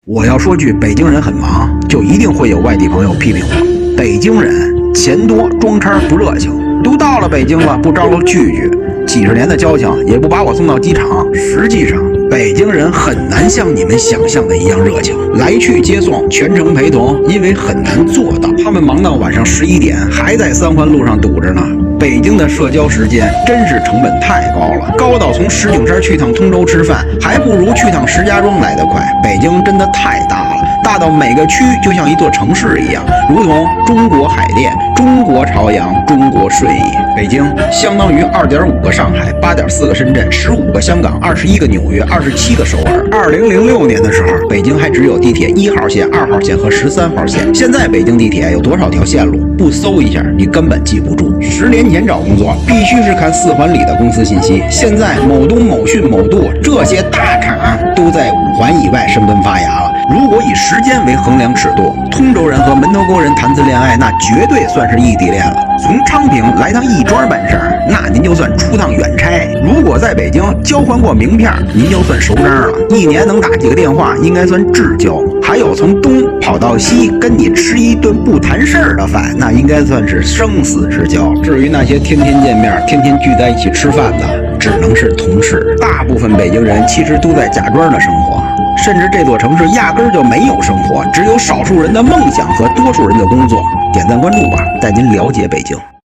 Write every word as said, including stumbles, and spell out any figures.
我要说句北京人很忙，就一定会有外地朋友批评我。北京人钱多装叉不热情，都到了北京了不招呼聚聚，几十年的交情也不把我送到机场。实际上，北京人很难像你们想象的一样热情，来去接送、全程陪同，因为很难做到。他们忙到晚上十一点，还在三环路上堵着呢。北京的社交时间真是成本太高了，高到从石景山去趟通州吃饭，还不如去趟石家庄来得快。北京真的太大了，大到每个区就像一座城市一样，如同中国海淀、中国朝阳、中国顺义。北京相当于二点五个上海、八点四个深圳、十五个香港、二十一个纽约、二十七个首尔。二零零六年的时候，北京还只有地铁一号线、二号线和十三号线。现在北京地铁有多少条线路？不搜一下，你根本记不住。十年前找工作必须是看四环里的公司信息，现在某东、某讯、某度这些大厂都在五环以外生根发芽了。如果以时间为衡量尺度，通州人和门头沟人谈次恋爱，那绝对算是异地恋了。从昌平来趟亦庄办事儿，那您就算出趟远差。如果在北京交换过名片，您就算熟章了。一年能打几个电话，应该算至交。还有从东跑到西跟你吃一顿不谈事儿的饭，那应该算是生死之交。至于那些天天见面、天天聚在一起吃饭的，只能是同事。大部分北京人其实都在假装的生活，甚至这座城市压根儿就没有生活，只有少数人的梦想和多数人的工作。点赞关注吧，带您了解北京。